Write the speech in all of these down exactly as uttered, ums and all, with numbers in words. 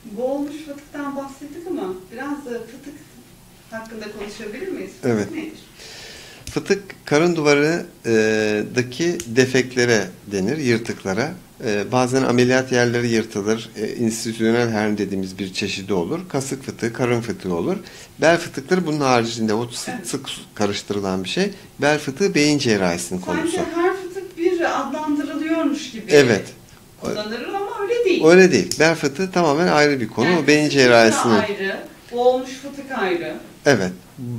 Boğulmuş fıtıktan bahsettik ama biraz da fıtık hakkında konuşabilir miyiz? Fıtık Evet. nedir? Fıtık, karın duvarındaki defeklere denir, yırtıklara. E, bazen ameliyat yerleri yırtılır, e, institüsyonel hernia dediğimiz bir çeşidi olur. Kasık fıtığı, karın fıtığı olur. Bel fıtıkları bunun haricinde, o sık Evet. sık karıştırılan bir şey. Bel fıtığı beyin cerrahisinin konusu. Sanki her fıtık bir adlandırılıyormuş gibi Evet. kullanılır ama öyle değil. Öyle değil. Bel fıtığı tamamen ayrı bir konu. Yani o beyin kasık fıtığı cerrahisinin. ayrı, boğulmuş fıtık ayrı. Evet.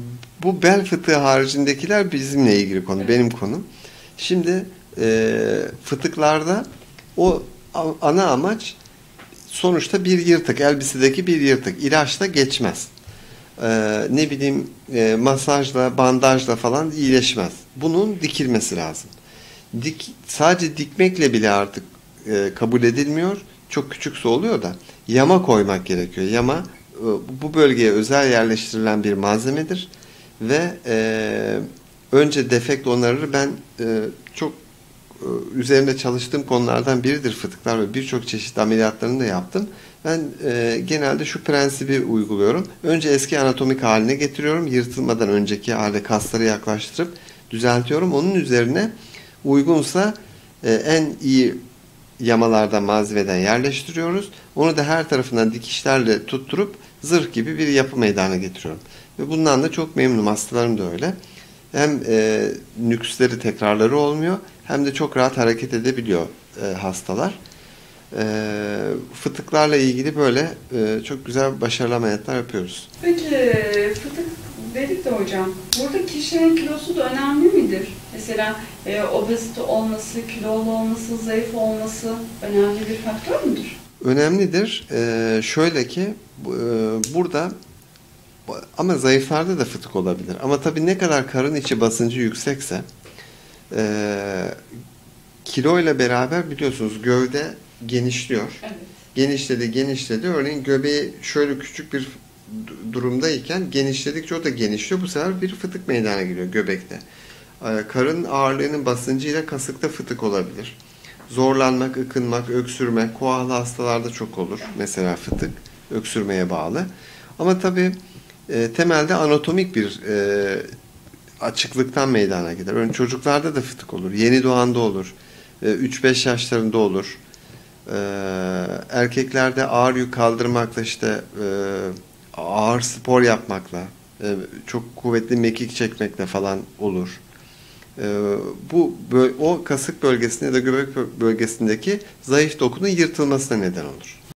Bu bel fıtığı haricindekiler bizimle ilgili konu, Evet. benim konum. Şimdi e, fıtıklarda o ana amaç sonuçta bir yırtık, elbisedeki bir yırtık. İlaçla geçmez. E, ne bileyim e, masajla, bandajla falan iyileşmez. Bunun dikilmesi lazım. Dik, sadece dikmekle bile artık e, kabul edilmiyor. Çok küçükse oluyor da yama koymak gerekiyor. Yama e, bu bölgeye özel yerleştirilen bir malzemedir ve e, önce defekt onarır. Ben e, çok e, üzerinde çalıştığım konulardan biridir fıtıklar ve birçok çeşit ameliyatlarını da yaptım. Ben e, genelde şu prensibi uyguluyorum. Önce eski anatomik haline getiriyorum. Yırtılmadan önceki hale kasları yaklaştırıp düzeltiyorum. Onun üzerine uygunsa e, en iyi yamalardan, malzemeden yerleştiriyoruz. Onu da her tarafından dikişlerle tutturup zırh gibi bir yapı meydana getiriyorum. Ve bundan da çok memnunum. Hastalarım da öyle. Hem e, nüksleri, tekrarları olmuyor, hem de çok rahat hareket edebiliyor e, hastalar. E, fıtıklarla ilgili böyle e, çok güzel başarılı ameliyatlar yapıyoruz. Peki fıtık dedik de hocam, burada kişinin kilosu da önemli midir? Mesela e, obezite olması, kilolu olması, zayıf olması önemli bir faktör müdür? Önemlidir. E, şöyle ki e, burada ama zayıflarda da fıtık olabilir. Ama tabii ne kadar karın içi basıncı yüksekse e, kilo ile beraber biliyorsunuz gövde genişliyor. Evet. Genişledi, genişledi. Örneğin göbeği şöyle küçük bir durumdayken genişledikçe o da genişliyor. Bu sefer bir fıtık meydana geliyor göbekte. Karın ağırlığının basıncıyla kasıkta fıtık olabilir. Zorlanmak, ıkınmak, öksürmek, koahlı hastalarda çok olur. Mesela fıtık, öksürmeye bağlı. Ama tabii e, temelde anatomik bir e, açıklıktan meydana gelir. Örneğin çocuklarda da fıtık olur. Yeni doğanda olur. E, üç beş yaşlarında olur. E, erkeklerde ağır yük kaldırmakla, işte e, ağır spor yapmakla, e, çok kuvvetli mekik çekmekle falan olur. E, bu o kasık bölgesinde ya da göbek bölgesindeki zayıf dokunun yırtılmasına neden olur.